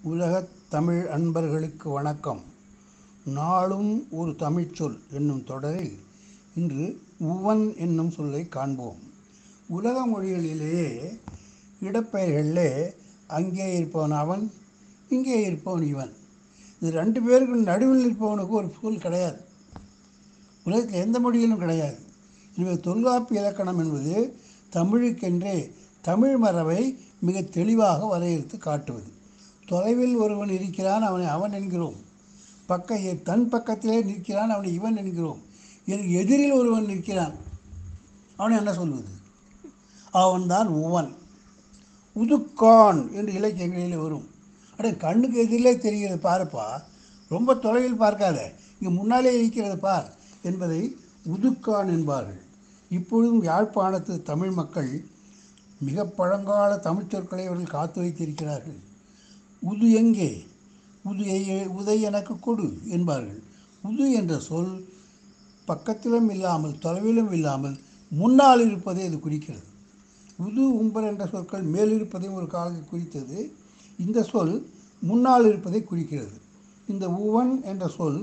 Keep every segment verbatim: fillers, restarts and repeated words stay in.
உலகத் தமிழ் அன்பர்களுக்கு வணக்கம். நாளும் ஒரு தமிழ்ச்சொல் என்னும் தொடரில் இன்று உவன் என்னும் சொல்லை காண்போம். உலக மொழிகளிலேயே இடப்பெயர்களிலே அங்கே இருப்பவன் அவன், இங்கே இருப்பவன் இவன். இது ரெண்டு பேருக்கு நடுவில் இருப்பவனுக்கு ஒரு சொல் கிடையாது. உலகத்தில் எந்த மொழியிலும் கிடையாது. எனவே தொல்காப்பிய இலக்கணம் என்பது தமிழுக்கென்றே தமிழ் மரபை மிக தெளிவாக வரையறுத்து காட்டுவது. தொலைவில் ஒருவன் இருக்கிறான், அவனை அவன் என்கிறோம். பக்க தன் பக்கத்திலே நிற்கிறான், அவனை இவன் என்கிறோம். எனக்கு எதிரில் ஒருவன் நிற்கிறான், அவனை என்ன சொல்வது? அவன்தான் உவன். உதுக்கான் என்று இலக்கியங்களில் வரும். அடே, கண்ணுக்கு எதிரிலே தெரிகிறது பாருப்பா, ரொம்ப தொலைவில் பார்க்காத, இங்கே முன்னாலே இருக்கிறது பார் என்பதை உதுக்கான் என்பார்கள். இப்பொழுதும் யாழ்ப்பாணத்து தமிழ் மக்கள் மிக பழங்கால தமிழ் சொற்களை அவர்கள் காத்து வைத்திருக்கிறார்கள். உது எங்கே? உது உதை எனக்கு கொடு என்பார்கள். உது என்ற சொல் பக்கத்திலும் இல்லாமல் தொலைவிலும் இல்லாமல் முன்னால் இருப்பதை இது குறிக்கிறது. உது உம்பர் என்ற சொற்கள் மேலிருப்பதை ஒரு காலத்தில் குறித்தது. இந்த சொல் முன்னால் இருப்பதை குறிக்கிறது. இந்த உவன் என்ற சொல்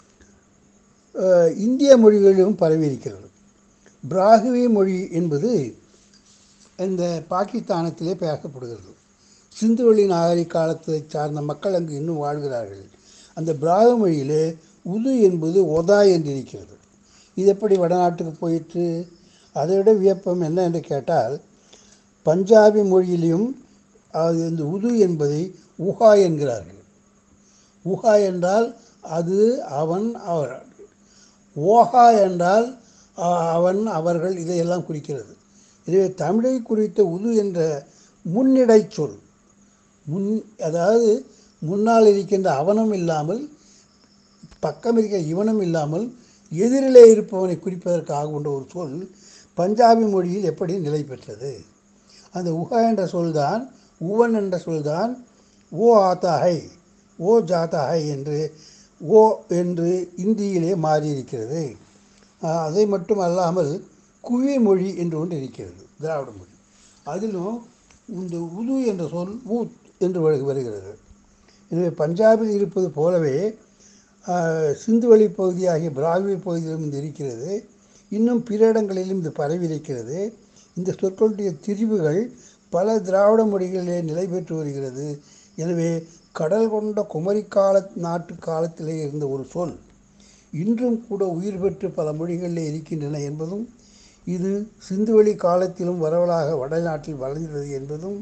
இந்திய மொழிகளிலும் பரவியிருக்கிறது. பிராகுவே மொழி என்பது இந்த பாகிஸ்தானத்திலே பேசப்படுகிறது. சிந்துவெளி நாகரிக காலத்தை சார்ந்த மக்கள் அங்கு இன்னும் வாழ்கிறார்கள். அந்த பிராகு மொழியிலே உது என்பது ஒதா என்று இருக்கிறது. இது எப்படி வடநாட்டுக்கு போயிற்று? அதை விட வியப்பம் என்ன என்று கேட்டால், பஞ்சாபி மொழியிலும் அது இந்த உது என்பதை உஹா என்கிறார்கள். உஹா என்றால் அது அவன் அவர், ஓஹா என்றால் அவன் அவர்கள், இதையெல்லாம் குறிக்கிறது. இதுவே தமிழை குறித்த உது என்ற முன்னிடை சொல், முன் அதாவது முன்னால் இருக்கின்ற அவனும் இல்லாமல் பக்கம் இருக்க இவனும் இல்லாமல் எதிரிலே இருப்பவனை குறிப்பதற்காக கொண்ட ஒரு சொல் பஞ்சாபி மொழியில் எப்படி நிலை பெற்றது? அந்த உஹா என்ற சொல்தான், உவன் என்ற சொல்தான் ஓ ஆத்தாஹை, ஓ ஜாத்தாஹை என்று ஓ என்று இந்தியிலே மாறியிருக்கிறது. அதை மட்டும் அல்லாமல் குவி மொழி என்று ஒன்று இருக்கிறது, திராவிட மொழி. அதிலும் இந்த உது என்ற சொல் ஊத் என்று வருகிறது. எனவே பஞ்சாபில் இருப்பது போலவே சிந்துவெளி பகுதியாகிய பிராகுவே பகுதியிலும் இது இருக்கிறது. இன்னும் பிற இடங்களிலும் இது பரவி இருக்கிறது. இந்த சொற்களுடைய திரிவுகள் பல திராவிட மொழிகளிலே நிலை பெற்று வருகிறது. எனவே கடல் கொண்ட குமரி கால நாட்டு காலத்திலே இருந்த ஒரு சொல் இன்றும் கூட உயிர் பெற்று பல மொழிகளிலே இருக்கின்றன என்பதும், இது சிந்துவெளி காலத்திலும் வரவலாக வடநாட்டில் வளர்ந்தது என்பதும்,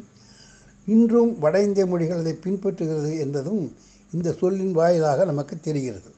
இன்றும் வட இந்திய மொழிகளை பின்பற்றுகிறது என்பதும் இந்த சொல்லின் வாயிலாக நமக்கு தெரிகிறது.